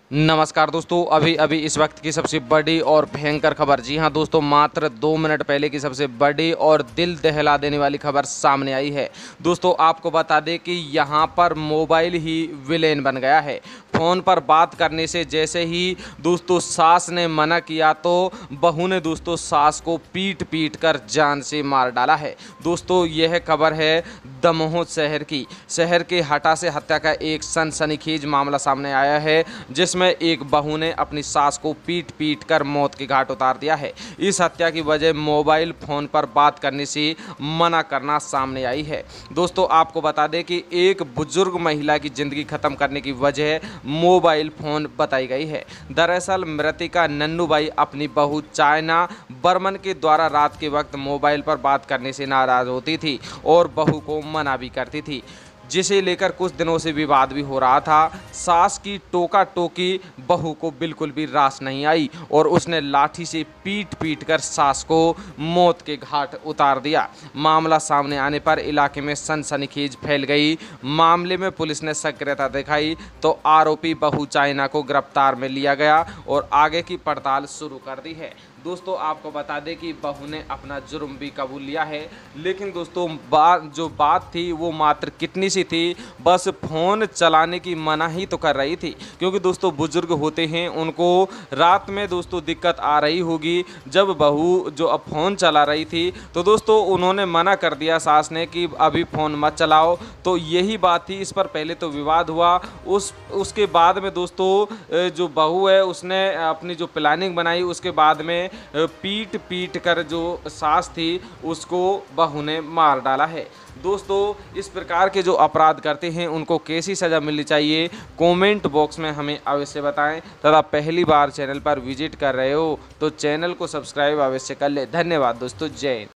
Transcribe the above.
नमस्कार दोस्तों, अभी अभी इस वक्त की सबसे बड़ी और भयंकर खबर, जी हां दोस्तों, मात्र 2 मिनट पहले की सबसे बड़ी और दिल दहला देने वाली खबर सामने आई है। दोस्तों आपको बता दें कि यहां पर मोबाइल ही विलेन बन गया है। फ़ोन पर बात करने से जैसे ही दोस्तों सास ने मना किया तो बहू ने दोस्तों सास को पीट पीट कर जान से मार डाला है। दोस्तों यह खबर है दमोह शहर की। शहर के हटा से हत्या का एक सनसनीखेज मामला सामने आया है, जिसमें एक बहू ने अपनी सास को पीट पीट कर मौत के घाट उतार दिया है। इस हत्या की वजह मोबाइल फ़ोन पर बात करने से मना करना सामने आई है। दोस्तों आपको बता दें कि एक बुजुर्ग महिला की ज़िंदगी ख़त्म करने की वजह मोबाइल फ़ोन बताई गई है। दरअसल मृतिका नन्नूबाई अपनी बहू चाइना बर्मन के द्वारा रात के वक्त मोबाइल पर बात करने से नाराज़ होती थी और बहू को मना भी करती थी, जिसे लेकर कुछ दिनों से विवाद भी हो रहा था। सास की टोका टोकी बहू को बिल्कुल भी रास नहीं आई और उसने लाठी से पीट पीट कर सास को मौत के घाट उतार दिया। मामला सामने आने पर इलाके में सनसनीखेज फैल गई। मामले में पुलिस ने सक्रियता दिखाई तो आरोपी बहू चाइना को गिरफ्तार में लिया गया और आगे की पड़ताल शुरू कर दी है। दोस्तों आपको बता दें कि बहू ने अपना जुर्म भी कबूल लिया है, लेकिन दोस्तों जो बात थी वो मात्र कितनी सी थी, बस फ़ोन चलाने की मना ही तो कर रही थी, क्योंकि दोस्तों बुजुर्ग होते हैं, उनको रात में दोस्तों दिक्कत आ रही होगी। जब बहू जो अब फ़ोन चला रही थी तो दोस्तों उन्होंने मना कर दिया सास ने कि अभी फ़ोन मत चलाओ, तो यही बात थी। इस पर पहले तो विवाद हुआ, उसके बाद में दोस्तों जो बहू है उसने अपनी जो प्लानिंग बनाई, उसके बाद में पीट पीट कर जो सास थी उसको बहू ने मार डाला है। दोस्तों इस प्रकार के जो अपराध करते हैं उनको कैसी सज़ा मिलनी चाहिए, कमेंट बॉक्स में हमें अवश्य बताएं। तथा पहली बार चैनल पर विजिट कर रहे हो तो चैनल को सब्सक्राइब अवश्य कर ले। धन्यवाद दोस्तों, जय हिंद।